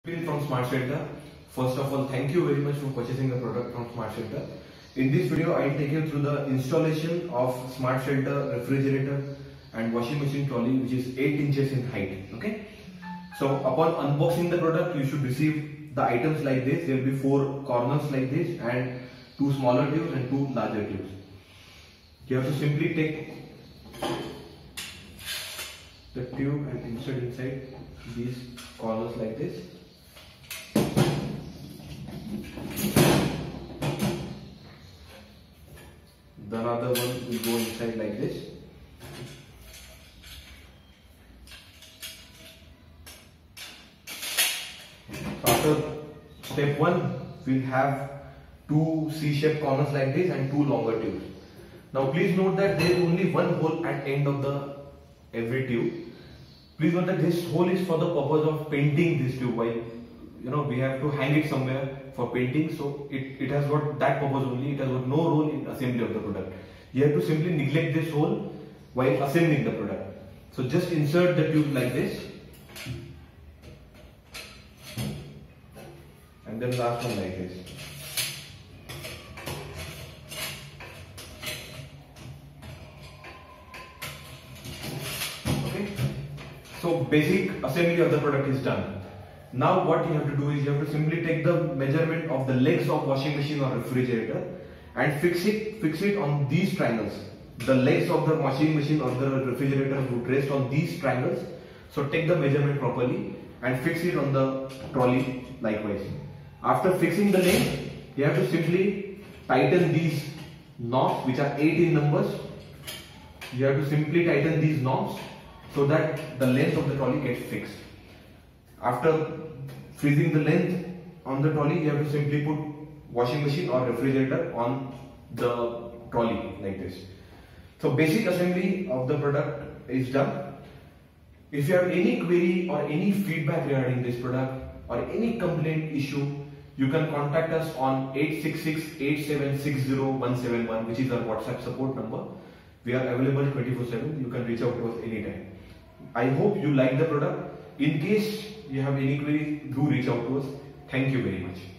From Smart Shelter. First of all, thank you very much for purchasing the product from Smart Shelter. In this video, I will take you through the installation of Smart Shelter refrigerator and washing machine trolley, which is 8 inches in height. Okay. So upon unboxing the product, you should receive the items like this. There will be 4 corners like this and 2 smaller tubes and 2 larger tubes. You have to simply take the tube and insert inside these corners like this. The other one will go inside like this. So after step 1, we'll have 2 C-shaped corners like this and 2 longer tubes. Now please note that there is only one hole at end of every tube. Please note that this hole is for the purpose of painting this tube. While we have to hang it somewhere for painting, so it has got that purpose only. It has got no role in assembly of the product. You have to simply neglect this hole while assembling the product. So just insert the tube like this, and then last one like this. Okay. So basic assembly of the product is done. Now what you have to do is you have to simply take the measurement of the legs of washing machine or refrigerator and fix it on these triangles. The legs of the washing machine or the refrigerator would rest on these triangles. So take the measurement properly and fix it on the trolley likewise. After fixing the legs, you have to simply tighten these knobs, which are 8 in numbers. You have to simply tighten these knobs so that the length of the trolley gets fixed. After freezing the length on the trolley, you have to simply put washing machine or refrigerator on the trolley like this. So basic assembly of the product is done. If you have any query or any feedback regarding this product or any complaint issue, you can contact us on 866-8760-171, which is our WhatsApp support number. We are available 24/7. You can reach out to us anytime. I hope you like the product. In case you have any query, do reach out to us. Thank you very much.